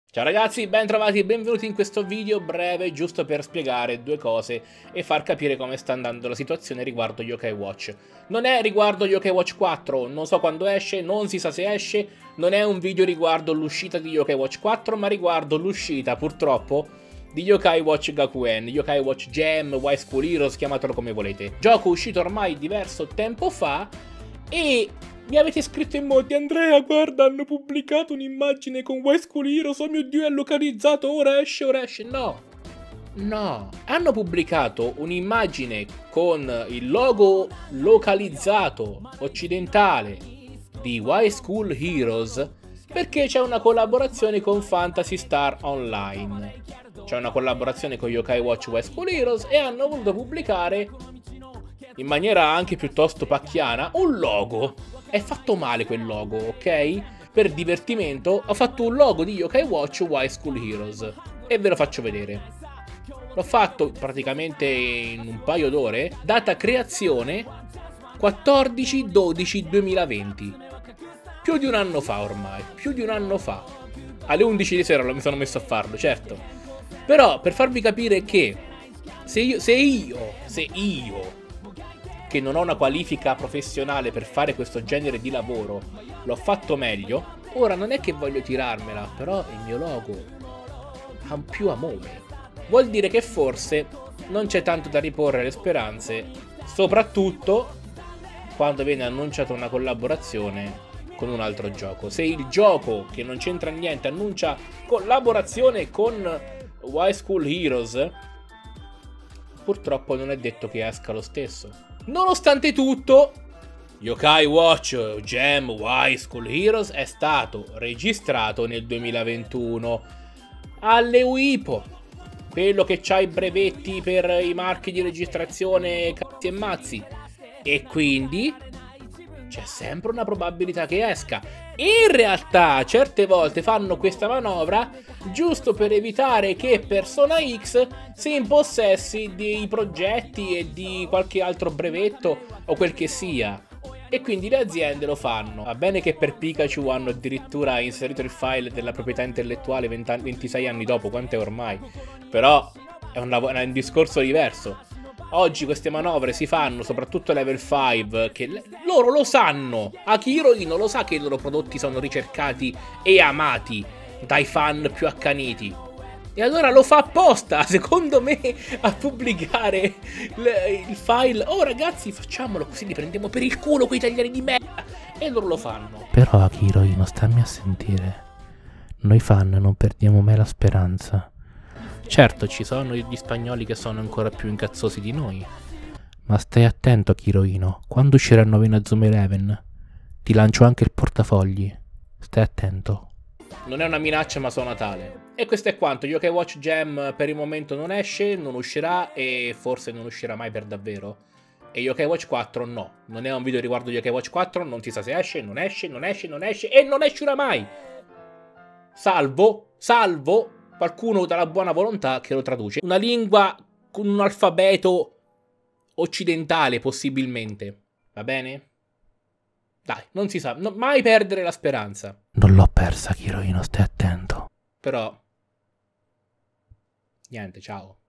Ciao ragazzi, ben trovati e benvenuti in questo video breve giusto per spiegare due cose e far capire come sta andando la situazione riguardo Yokai Watch. Non è riguardo Yokai Watch 4, non so quando esce, non si sa se esce, non è un video riguardo l'uscita di Yokai Watch 4, ma riguardo l'uscita purtroppo di Yokai Watch Gakuen, Yokai Watch Gem, Y School Heroes, chiamatelo come volete. Gioco uscito ormai diverso tempo fa e mi avete scritto in molti: Andrea, guarda, hanno pubblicato un'immagine con Y School Heroes, oh mio Dio, è localizzato, ora esce, ora esce. No, hanno pubblicato un'immagine con il logo localizzato occidentale di Y School Heroes perché c'è una collaborazione con Phantasy Star Online. C'è una collaborazione con Yokai Watch Y School Heroes e hanno voluto pubblicare in maniera anche piuttosto pacchiana un logo. È fatto male quel logo, ok? Per divertimento ho fatto un logo di Yokai Watch Y School Heroes e ve lo faccio vedere. L'ho fatto praticamente in un paio d'ore. Data creazione 14/12/2020. Più di un anno fa ormai, più di un anno fa. Alle 11 di sera mi sono messo a farlo, certo. Però per farvi capire che se io che non ho una qualifica professionale per fare questo genere di lavoro l'ho fatto meglio, ora non è che voglio tirarmela, però il mio logo ha un più amore. Vuol dire che forse non c'è tanto da riporre le speranze, soprattutto quando viene annunciata una collaborazione con un altro gioco. Se il gioco, che non c'entra niente, annuncia collaborazione con Y School Heroes, purtroppo non è detto che esca lo stesso. Nonostante tutto, Yokai Watch Gem Y School Heroes è stato registrato nel 2021 alle UIPO, quello che ha i brevetti per i marchi di registrazione cazzi e mazzi, e quindi c'è sempre una probabilità che esca. In realtà certe volte fanno questa manovra giusto per evitare che Persona X si impossessi dei progetti e di qualche altro brevetto o quel che sia. E quindi le aziende lo fanno. Va bene che per Pikachu hanno addirittura inserito il file della proprietà intellettuale 26 anni dopo, quanto è ormai. Però è un discorso diverso. Oggi queste manovre si fanno soprattutto level 5, che loro lo sanno. Akiro Ino lo sa che i loro prodotti sono ricercati e amati dai fan più accaniti. E allora lo fa apposta, secondo me, a pubblicare il file. Oh ragazzi, facciamolo così li prendiamo per il culo quei italiani di merda. E loro lo fanno. Però Akiro Ino, stammi a sentire. Noi fan non perdiamo mai la speranza. Certo, ci sono gli spagnoli che sono ancora più incazzosi di noi. Ma stai attento, Akiro Ino. Quando uscirà il nuovo Inazuma Eleven, ti lancio anche il portafogli. Stai attento. Non è una minaccia, ma suona tale. E questo è quanto. Yokai Watch Gem per il momento non esce, non uscirà e forse non uscirà mai per davvero. E Yokai Watch 4 no. Non è un video riguardo Yokai Watch 4, non si sa se esce, non esce e non escerà mai. Salvo qualcuno dalla buona volontà che lo traduce. Una lingua con un alfabeto occidentale, possibilmente. Va bene? Dai, non si sa. Mai perdere la speranza. Non l'ho persa, Akiro Ino, stai attento. Però niente, ciao.